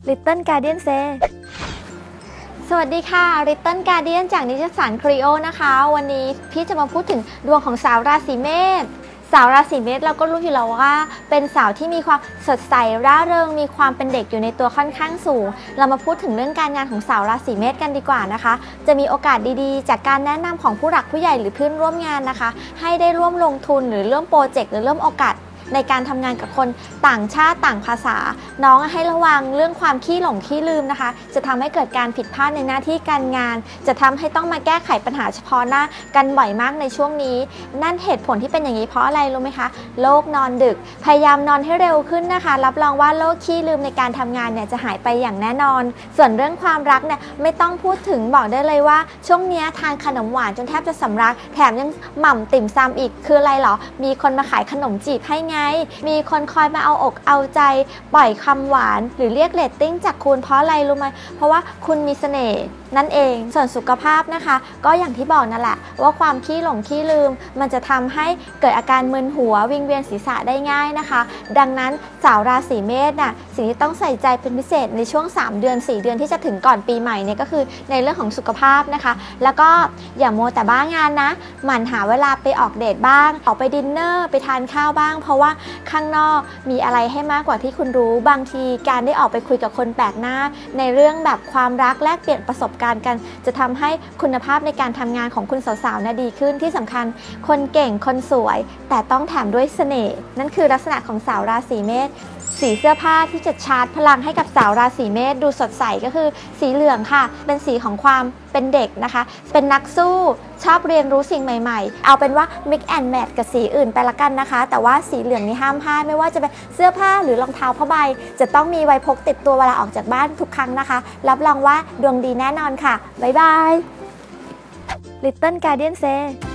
Little Guardian Say สวัสดีค่ะ Little Guardian จากนิตยสารครีโอนะคะวันนี้พี่จะมาพูดถึงดวงของสาวราศีเมษสาวราศีเมษเราก็รู้อยู่แล้วว่าเป็นสาวที่มีความสดใสร่าเริงมีความเป็นเด็กอยู่ในตัวค่อนข้างสูงเรามาพูดถึงเรื่องการงานของสาวราศีเมษกันดีกว่านะคะจะมีโอกาสดีๆจากการแนะนำของผู้หลักผู้ใหญ่หรือเพื่อนร่วมงานนะคะให้ได้ร่วมลงทุนหรือร่วมโปรเจกต์หรือร่วมโอกาสในการทำงานกับคนต่างชาติต่างภาษาน้องให้ระวังเรื่องความขี้หลงขี้ลืมนะคะจะทำให้เกิดการผิดพลาดในหน้าที่การงานจะทำให้ต้องมาแก้ไขปัญหาเฉพาะหน้ากันบ่อยมากในช่วงนี้นั่นเหตุผลที่เป็นอย่างนี้เพราะอะไรรู้ไหมคะโรคนอนดึกพยายามนอนให้เร็วขึ้นนะคะรับรองว่าโรคขี้ลืมในการทำงานเนี่ยจะหายไปอย่างแน่นอนส่วนเรื่องความรักเนี่ยไม่ต้องพูดถึงบอกได้เลยว่าช่วงนี้ทานขนมหวานจนแทบจะสำลักแถมยังหม่ำติ่มซำอีกคืออะไรหรอมีคนมาขายขนมจีบให้ไงมีคนคอยมาเอาอกเอาใจปล่อยคำหวานหรือเรียกเรตติ้งจากคุณเพราะอะไรรู้ไหมเพราะว่าคุณมีเสน่ห์นั่นเองส่วนสุขภาพนะคะก็อย่างที่บอกนั่นแหละว่าความขี้หลงขี้ลืมมันจะทำให้เกิดอาการมึนหัววิงเวียนศีรษะได้ง่ายนะคะดังนั้นสาวราศีเมษน่ะสิ่งที่ต้องใส่ใจเป็นพิเศษในช่วง3 เดือน 4 เดือนที่จะถึงก่อนปีใหม่เนี่ยก็คือในเรื่องของสุขภาพนะคะแล้วก็อย่ามัวแต่บ้างานนะหมั่นหาเวลาไปออกเดทบ้างออกไปดินเนอร์ไปทานข้าวบ้างเพราะว่าข้างนอกมีอะไรให้มากกว่าที่คุณรู้บางทีการได้ออกไปคุยกับคนแปลกหน้าในเรื่องแบบความรักแลกเปลี่ยนประสบการณ์กันจะทำให้คุณภาพในการทำงานของคุณสาวๆน่ะดีขึ้นที่สำคัญคนเก่งคนสวยแต่ต้องแถมด้วยเสน่ห์นั่นคือลักษณะของสาวราศีเมษสีเสื้อผ้าที่จะชาร์จพลังให้กับสาวราศีเมษดูสดใสก็คือสีเหลืองค่ะเป็นสีของความเป็นเด็กนะคะเป็นนักสู้ชอบเรียนรู้สิ่งใหม่ๆเอาเป็นว่า mix and match กับสีอื่นไปละกันนะคะแต่ว่าสีเหลืองนี่ห้ามพลาดไม่ว่าจะเป็นเสื้อผ้าหรือรองเท้าผ้าใบจะต้องมีไว้พกติดตัวเวลาออกจากบ้านทุกครั้งนะคะรับรองว่าดวงดีแน่นอนค่ะบ๊ายบาย Little Guardian Say